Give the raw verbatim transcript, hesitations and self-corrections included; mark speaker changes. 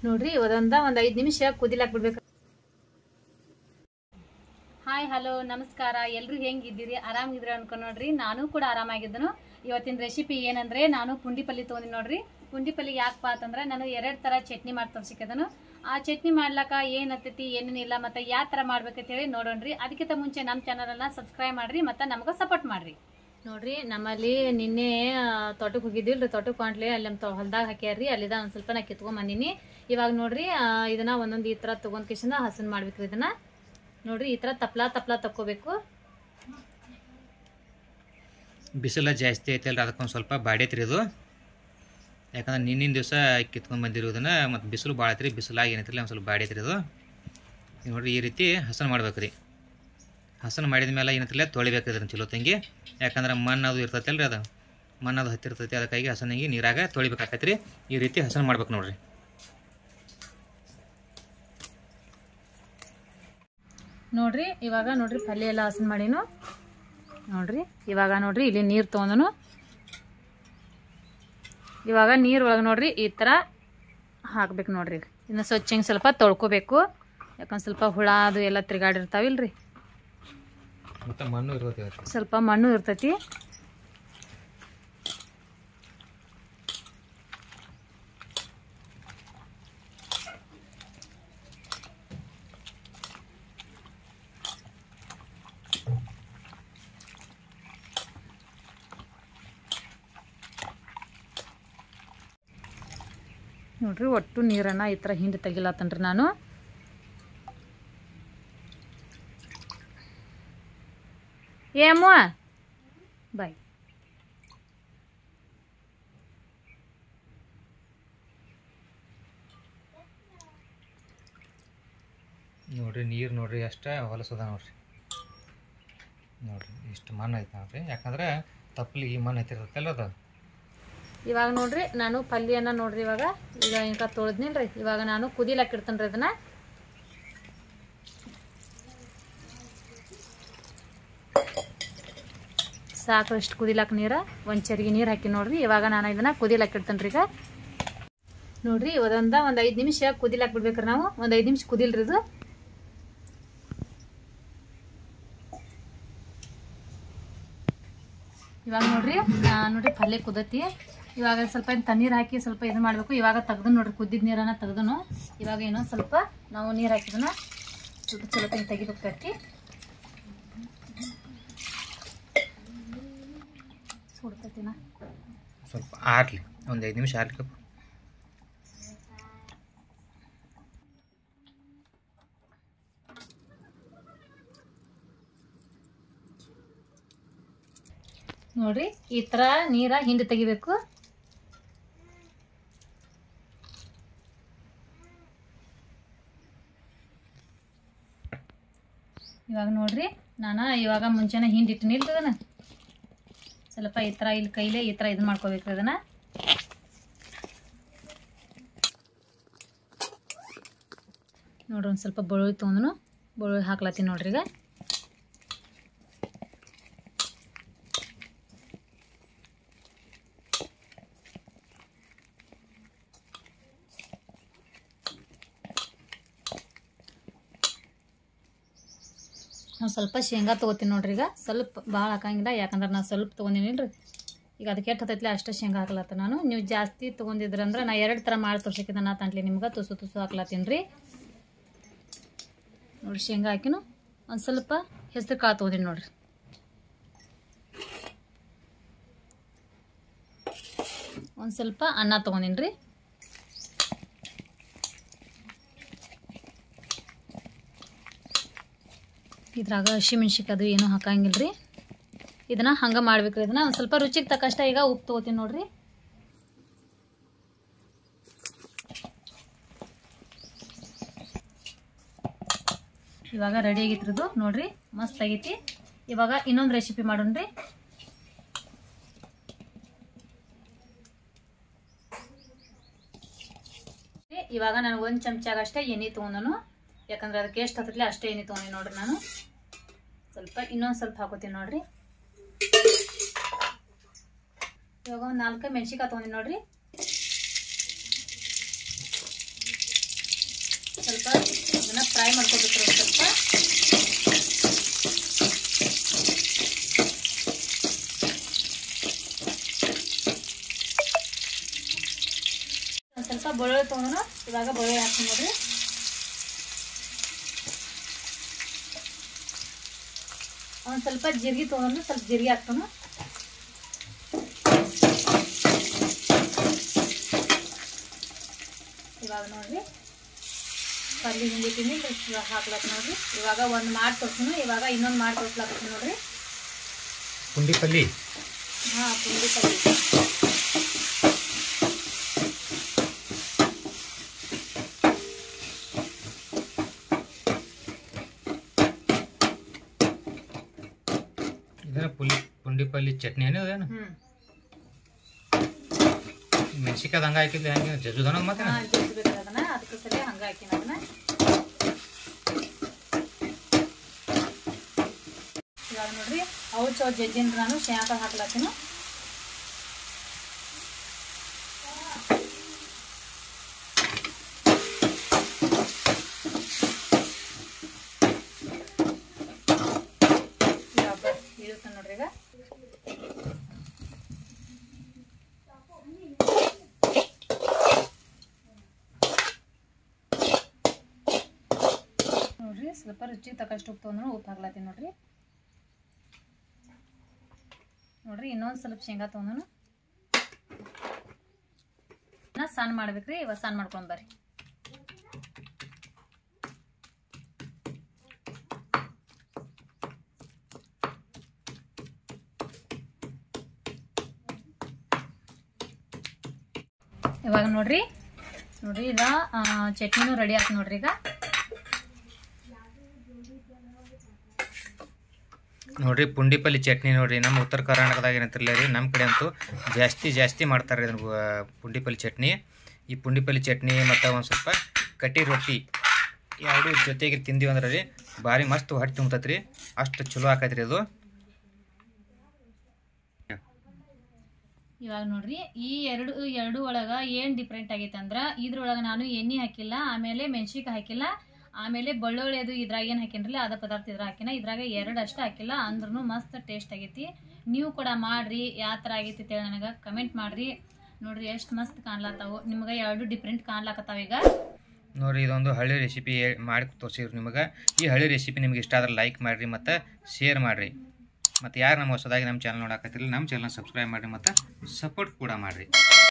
Speaker 1: ನೋಡ್ರಿ ಒಂದ ಒಂದ್ ಐದ್ ನಿಮಿಷ ಕುದಿಲಾಕ್ ಬಿಡ್ಬೇಕು. ಹಾಯ್ ಹಲೋ ನಮಸ್ಕಾರ, ಎಲ್ರು ಹೆಂಗಿದ್ದೀರಿ? ಆರಾಮಿದ್ರಿ ಅನ್ಕೊಂಡ್ ನೋಡ್ರಿ. ನಾನು ಕೂಡ ಆರಾಮಾಗಿದ್ದನು. ಇವತ್ತಿನ ರೆಸಿಪಿ ಏನಂದ್ರೆ ನಾನು ಪುಂಡಿ ಪಲ್ಯ ತೊಗೊಂಡಿನಿ ನೋಡ್ರಿ. ಪುಂಡಿ ಪಲ್ಯ ಯಾಕಪ್ಪ ಅಂತಂದ್ರೆ ನಾನು ಎರಡ್ ತರ ಚಟ್ನಿ ಮಾಡಿ ತೋರ್ಸಿಕದನು. ಆ ಚಟ್ನಿ ಮಾಡ್ಲಕ್ಕ ಏನ್ ಹತ್ತೈತಿ ಏನೇನಿಲ್ಲ ಮತ್ತೆ ಯಾವ ತರ ಮಾಡ್ಬೇಕಂತ ಹೇಳಿ ನೋಡೋಣ್ರಿ. ಅದಕ್ಕಿಂತ ಮುಂಚೆ ನಮ್ಮ ಚಾನಲ್ ಅನ್ನ ಸಬ್ಸ್ಕ್ರೈಬ್ ಮಾಡ್ರಿ ಮತ್ತೆ ನಮಗ ಸಪೋರ್ಟ್ ಮಾಡ್ರಿ. ನೋಡ್ರಿ ನಮ್ಮಲ್ಲಿ ನಿನ್ನೆ ತೋಟಕ್ಕೆ ಹೋಗಿದ್ವಿಲ್ರಿ, ತೋಟಕ್ಕೆ ಹೊಂಟ್ಲಿ ಅಲ್ಲಿ ನಮ್ಮ ಹೊಲ್ದಾಗ ಹಾಕ್ಯಾರ್ರಿ. ಅಲ್ಲಿದ ಒಂದ್ ಸ್ವಲ್ಪ ನಾ ಕಿತ್ಕೊಂಡ್ ಬಂದಿನಿ. ಇವಾಗ ನೋಡ್ರಿ ಇದನ್ನ ಒಂದೊಂದು ಈ ತರ ತಗೊಂಡ್ ಕಿಶನ್ ಹಸನ್ ಮಾಡ್ಬೇಕ್ರಿ. ಇದನ್ನ ನೋಡ್ರಿ ಈ ತರ ತಪ್ಲಾ ತಪ್ಲಾ ತಕ್ಕೋಬೇಕು.
Speaker 2: ಬಿಸಿಲ ಜಾಸ್ತಿ ಐತಲ್ರಿ, ಅದಕ್ಕೊಂದು ಸ್ವಲ್ಪ ಬಾಡೈತ್ರಿ ಇದು. ಯಾಕಂದ್ರೆ ನಿನ್ನಿನ ದಿವಸ ಕಿತ್ಕೊಂಡು ಬಂದಿರೋದನ್ನ ಮತ್ತು ಬಿಸಿಲು ಭಾಳ ಐತ್ರಿ, ಬಿಸಿಲಾಗಿ ಏನೈತ್ರಿ ಒಂದು ಸ್ವಲ್ಪ ಬಾಡೈತ್ರಿ ಇದು. ನೋಡ್ರಿ ಈ ರೀತಿ ಹಸನ್ ಮಾಡ್ಬೇಕ್ರಿ. ಹಸನ್ ಮಾಡಿದ ಮೇಲೆ ಏನೈತಿಲ್ಲ ತೊಳಿಬೇಕು ಇದ್ರನ್ನ ಚಲೋ ತಂಗಿ. ಯಾಕಂದ್ರೆ ಮಣ್ಣು ಅದು ಇರ್ತೈತಲ್ರಿ, ಅದು ಮಣ್ಣು ಅದು ಹತ್ತಿರ್ತೈತಿ, ಅದಕ್ಕಾಗಿ ಹಸನಿಗೆ ನೀರಾಗ ತೊಳಿಬೇಕಾಕೈತ್ರಿ. ಈ ರೀತಿ ಹಸನ್ ಮಾಡ್ಬೇಕು ನೋಡ್ರಿ.
Speaker 1: ನೋಡ್ರಿ ಇವಾಗ ನೋಡ್ರಿ ಪಲ್ಯ ಎಲ್ಲ ಹಸನ್ ಮಾಡಿನು. ನೋಡ್ರಿ ಇವಾಗ ನೋಡ್ರಿ ಇಲ್ಲಿ ನೀರು ತೊಗೊಂಡನು. ಇವಾಗ ನೀರು ಒಳಗೆ ನೋಡ್ರಿ ಈ ಥರ ಹಾಕ್ಬೇಕು ನೋಡ್ರಿ. ಇನ್ನು ಸ್ವಚ್ಛಂಗೆ ಸ್ವಲ್ಪ ತೊಳ್ಕೊಬೇಕು. ಯಾಕಂದ್ರೆ ಸ್ವಲ್ಪ ಹುಳ ಅದು ಎಲ್ಲ ತಿರ್ಗಾಡಿರ್ತಾವಿಲ್ರಿ,
Speaker 2: ಮತ್ತೆ ಮಣ್ಣು ಇರ್ತೈತಿ,
Speaker 1: ಸ್ವಲ್ಪ ಮಣ್ಣು ಇರ್ತೈತಿ. ನೋಡ್ರಿ ಒಟ್ಟು ನೀರನ್ನ ಈ ಥರ ಹಿಂದೆ ತೆಗಿಲತ್ತನ್ರಿ ನಾನು. ಏಮೋ ಬಾಯ್.
Speaker 2: ನೋಡ್ರಿ ನೀರು ನೋಡ್ರಿ ಅಷ್ಟೇ ಹೊಲಸದ ನೋಡ್ರಿ. ನೋಡ್ರಿ ಇಷ್ಟು ಮಣ್ಣು ಐತೆ ನೋಡ್ರಿ, ಯಾಕಂದ್ರೆ ತಪ್ಪಲಿಗೆ ಈ ಮಣ್ಣು ಐತಿರ್ತಲ್ಲ ಅದು.
Speaker 1: ಇವಾಗ ನೋಡ್ರಿ ನಾನು ಪಲ್ಯನ ನೋಡ್ರಿ ಇವಾಗ ಈಗ ಇಂಕ ತೊಳೆದ್ನಿಲ್ರಿ. ಇವಾಗ ನಾನು ಕುದಿಲಾಕ್ ಇಡ್ತೇನ್ರಿ ಇದನ್ನ. ಸಾಕು ಇಷ್ಟು ಕುದಿಲಾಕ್ ನೀರ, ಒಂದ್ ಚರಿಗೆ ನೀರು ಹಾಕಿ ನೋಡ್ರಿ. ಇವಾಗ ನಾನು ಇದನ್ನ ಕುದಿಲಾಕ್ ಇಡ್ತೇನ್ರಿ. ಈಗ ನೋಡ್ರಿ ಒಂದ ಒಂದ್ ಐದ್ ನಿಮಿಷ ಕುದಿಲಾಕ್ ಬಿಡ್ಬೇಕ್ರಿ ನಾವು. ಒಂದ್ ಐದ್ ನಿಮಿಷ ಕುದಿಲ್ರಿ ಇದು. ಇವಾಗ ನೋಡ್ರಿ ನೋಡ್ರಿ ಪಲ್ಯ ಕುದತಿ. ಇವಾಗ ಸ್ವಲ್ಪ ತಣ್ಣೀರು ಹಾಕಿ ಸ್ವಲ್ಪ ಇದು ಮಾಡಬೇಕು. ಇವಾಗ ತೆಗ್ದು ನೋಡ್ರಿ ಕುದ್ದಿದ ನೀರನ್ನ ತೆಗ್ದನು. ಇವಾಗ ಏನೋ ಸ್ವಲ್ಪ ನಾವು ನೀರು ಹಾಕಿದನ ಸ್ವಲ್ಪ ಚಲೋ ತಂಗಿ ತೆಗಿಬೇಕಿ. ಸುಡ್ತೈತಿನ
Speaker 2: ಸ್ವಲ್ಪ ಆರ್ಲಿ, ಒಂದು ಐದು ನಿಮಿಷ ಆರ್ಲಿ.
Speaker 1: ನೋಡ್ರಿ ಈ ತರ ನೀರ ಹಿಂದೆ ತೆಗಿಬೇಕು. ಇವಾಗ ನೋಡ್ರಿ ನಾನು ಇವಾಗ ಮುಂಚೆನೆ ಹಿಂದಿಟ್ಟು ನಿಲ್ತದನ ಸ್ವಲ್ಪ ಈ ತರ ಇಲ್ಲಿ ಕೈಲೇ ಈ ತರ ಇದು ಮಾಡ್ಕೋಬೇಕು. ಅದನ್ನ ನೋಡ್ರಿ ಒಂದ್ ಸ್ವಲ್ಪ ಬೆಳ್ಳುಳ್ಳಿ ತೊಗೊಂಡ್ನು, ಬೆಳ್ಳುಳ್ಳಿ ಹಾಕ್ಲತ್ತೀನಿ ನೋಡ್ರಿ. ಈಗ ನಾವು ಸ್ವಲ್ಪ ಶೇಂಗಾ ತೊಗೋತೀನಿ ನೋಡ್ರಿ. ಈಗ ಸ್ವಲ್ಪ ಭಾಳ ಹಾಕಂಗಿಲ್ಲ, ಯಾಕಂದ್ರೆ ನಾನು ಸ್ವಲ್ಪ ತೊಗೊಂಡಿನಿಲ್ರಿ. ಈಗ ಅದಕ್ಕೆ ಎಷ್ಟು ಹತ್ತೈತ್ಲೆ ಅಷ್ಟೇ ಶೇಂಗಾ ಹಾಕ್ಲತ್ತ ನಾನು. ನೀವು ಜಾಸ್ತಿ ತೊಗೊಂಡಿದ್ರಂದ್ರೆ ನಾ ಎರಡು ಥರ ಮಾಡಿ ತೋರ್ಸಕ್ಕಿದ್ದ ನಾ ತಂಟ್ಲಿ ನಿಮ್ಗೆ ತುಸು ತುಸು ಹಾಕ್ಲತ್ತೀನಿ ರೀ. ನೋಡ್ರಿ ಶೇಂಗಾ ಹಾಕಿನು ಒಂದು ಸ್ವಲ್ಪ ಹೆಸರು ಕಾಳು ತೊಗೊಂಡಿನಿ ನೋಡ್ರಿ. ಒಂದು ಸ್ವಲ್ಪ ಅನ್ನ ತೊಗೊಂಡಿನಿ ರೀ. ಇದ್ರಾಗ ಹಸಿ ಮೆಣ್ಸಿಕಾಯಿ ಅದು ಏನೂ ಹಾಕಂಗಿಲ್ರಿ. ಇದನ್ನ ಹಂಗೆ ಮಾಡ್ಬೇಕ್ರಿ. ಇದನ್ನ ಒಂದು ಸ್ವಲ್ಪ ರುಚಿಗೆ ತಕ್ಕಷ್ಟ ಈಗ ಉಪ್ಪು ತೊಗೋತೀನಿ ನೋಡ್ರಿ. ಇವಾಗ ರೆಡಿ ಆಗಿತ್ರಿದು ನೋಡ್ರಿ, ಮಸ್ತ್ ಆಗೈತಿ. ಇವಾಗ ಇನ್ನೊಂದು ರೆಸಿಪಿ ಮಾಡೋಣ್ರಿ. ಇವಾಗ ನಾನು ಒಂದು ಚಮಚಾಗ ಅಷ್ಟೇ ಎಣ್ಣೆ ತೊಗೊಂಡನು. ಯಾಕಂದ್ರೆ ಅದಕ್ಕೆ ಎಷ್ಟು ಹತ್ತಲಿ ಅಷ್ಟೇ ಎಣ್ಣೆ ತೊಗೊಂಡಿ ನೋಡ್ರಿ. ನಾನು ಸ್ವಲ್ಪ ಇನ್ನೊಂದು ಸ್ವಲ್ಪ ಹಾಕೋತೀನಿ ನೋಡ್ರಿ. ಇವಾಗ ಒಂದು ನಾಲ್ಕು ಮೆಣಸಿಕಾಯಿ ತೊಗೊಂಡಿ ನೋಡ್ರಿ. ಸ್ವಲ್ಪ ಅದನ್ನ ಫ್ರೈ ಮಾಡ್ಕೋಬೇಕು ಒಂದು ಸ್ವಲ್ಪ. ಒಂದು ಸ್ವಲ್ಪ ಬೆಳ್ಳುಳ್ಳಿ ತೊಗೊಂಡು ಇವಾಗ ಬೆಳ್ಳುಳ್ಳಿ ಹಾಕ್ತೀನಿ ನೋಡ್ರಿ. ಒಂದು ಸ್ವಲ್ಪ ಜೀರಿಗೆ ತೊಗೊಂಡು ಸ್ವಲ್ಪ ಜೀರಿಗೆ ಹಾಕ್ತಾನು. ಇವಾಗ ನೋಡ್ರಿ ಪಲ್ಲಿ ಹಿಂದಿಟ್ಟಿನಿ ಹಾಕ್ಲಕ್ಕ ನೋಡ್ರಿ. ಇವಾಗ ಒಂದು ಮಾಡಿ ತೋರ್ಸನು, ಇವಾಗ ಇನ್ನೊಂದು ಮಾಡಿ ತೋರ್ಸ್ಲಾಕತ್ತೀನಿ ನೋಡ್ರಿ.
Speaker 2: ಪುಂಡಿ ಪಲ್ಲಿ.
Speaker 1: ಹಾ ಪುಂಡಿ ಪಲ್ಲಿ.
Speaker 2: ಇದನ್ನ ಪುಲಿ ಪುಂಡಿ ಪಲ್ಲಿ ಚಟ್ನಿ ಏನು ಅದೇನು?
Speaker 1: ಹ್ಮ್
Speaker 2: ಮೆಣಸಿಕಾಯ್ದು ಹಂಗ ಹಾಕಿದ್ಲಿ ಹಂಗೆ ಜಜ್ಜುದನ ಮತ್ತೆ?
Speaker 1: ಹಾ ಜಜ್ಜಬೇಕು ಅದನ್ನ, ಅದಕ್ಕೆ ಸರಿ ಹಂಗ ಹಾಕಿನ ಅದನ್ನ. ಇವಾಗ ನೋಡ್ರಿ ಅವು ಚೋ ಜಜ್ಜಿನ ನಾನು ಶೇಂಗಾ ಹಾಕ್ಲಾತೀನಿ. ಇವಾಗ ಇರುತ್ತೆ ನೋಡ್ರಿ. ಈಗ ನೋಡ್ರಿ ಸ್ವಲ್ಪ ರುಚಿಗೆ ತಕ್ಕಷ್ಟು ಉಪ್ಪು ತೊಗೊಂಡು ಉಪ್ಪು ಹಾಕ್ಲಾತೀನಿ ನೋಡ್ರಿ. ನೋಡ್ರಿ ಇನ್ನೊಂದು ಸ್ವಲ್ಪ ಶೇಂಗಾ ತೊಗೊಂಡು ಸಣ್ಣ ಮಾಡ್ಬೇಕ್ರಿ. ಇವಾಗ ಸಣ್ಣ ಮಾಡ್ಕೊಂಡ್ ಬರ್ರಿ. ಇವಾಗ ನೋಡ್ರಿ ನೋಡ್ರಿ ಈಗ ಚಟ್ನಿನೂ ರೆಡಿ ಆಯ್ತು ನೋಡ್ರಿ. ಈಗ
Speaker 2: ನೋಡ್ರಿ ಪುಂಡಿ ಪಲ್ಲಿ ಚಟ್ನಿ ನೋಡ್ರಿ. ನಮ್ಮ ಉತ್ತರ ಕರ್ನಾಟಕದಾಗ ಏನಂತಿರಲ್ಲ ರೀ, ನಮ್ಮ ಕಡೆ ಅಂತೂ ಜಾಸ್ತಿ ಜಾಸ್ತಿ ಮಾಡ್ತಾರೆ ಇದನ್ನು ಪುಂಡಿ ಪಲ್ಲಿ ಚಟ್ನಿ. ಈ ಪುಂಡಿ ಪಲ್ಲಿ ಚಟ್ನಿ ಮತ್ತು ಒಂದು ಸ್ವಲ್ಪ ಕಟ್ಟಿ ರೊಟ್ಟಿ ಎರಡು ಜೊತೆಗೆ ತಿಂದೀವಿ ಅಂದ್ರೆ ರೀ ಭಾರಿ ಮಸ್ತ್ ಹೊಟ್ಟೆ ತುಂಬತೈತೆ ರೀ. ಅಷ್ಟು ಚಲೋ ಆಕೈತೆ ರೀ ಅದು.
Speaker 1: ಇವಾಗ ನೋಡ್ರಿ ಈ ಎರಡು ಎರಡು ಒಳಗೆ ಏನು ಡಿಫ್ರೆಂಟ್ ಆಗೈತೆ ಅಂದ್ರೆ ಇದ್ರೊಳಗೆ ನಾನು ಎಣ್ಣೆ ಹಾಕಿಲ್ಲ, ಆಮೇಲೆ ಮೆಣಸಿನ್ಕಾಯಿ ಹಾಕಿಲ್ಲ, ಆಮೇಲೆ ಬೆಳ್ಳುಳ್ಳಿ ಅದು ಇದ್ರಾಗ ಏನು ಹಾಕಿನ್ರಲ್ಲ ಅದ ಪದಾರ್ಥ ಇದ್ರಾಗ ಹಾಕಿನ. ಇದ್ರಾಗ ಎರಡು ಅಷ್ಟೇ ಹಾಕಿಲ್ಲ, ಅಂದ್ರೂ ಮಸ್ತ್ ಟೇಸ್ಟ್ ಆಗೈತಿ. ನೀವು ಕೂಡ ಮಾಡ್ರಿ, ಯಾವ ಥರ ಆಗೈತಿ ಅಂತೇಳಿ ನನಗೆ ಕಮೆಂಟ್ ಮಾಡ್ರಿ. ನೋಡ್ರಿ ಎಷ್ಟು ಮಸ್ತ್ ಕಾಣ್ಲತ್ತಾವು. ನಿಮ್ಗೆ ಎರಡು ಡಿಫ್ರೆಂಟ್ ಕಾಣ್ಲಾಕತ್ತಾವ. ಈಗ
Speaker 2: ನೋಡಿರಿ ಇದೊಂದು ಹಳ್ಳಿ ರೆಸಿಪಿ ಮಾಡಿ ತೋರಿಸಿದ್ರು ನಿಮಗೆ. ಈ ಹಳ್ಳಿ ರೆಸಿಪಿ ನಿಮ್ಗೆ ಇಷ್ಟ ಆದ್ರೆ ಲೈಕ್ ಮಾಡಿರಿ ಮತ್ತು ಶೇರ್ ಮಾಡಿರಿ. ಮತ್ತು ಯಾರು ನಮ್ಮ ಹೊಸದಾಗಿ ನಮ್ಮ ಚಾನಲ್ ನೋಡಕತ್ತಿರಲಿ ನಮ್ಮ ಚಾನಲ್ ಸಬ್ಸ್ಕ್ರೈಬ್ ಮಾಡಿರಿ ಮತ್ತು ಸಪೋರ್ಟ್ ಕೂಡ ಮಾಡಿರಿ.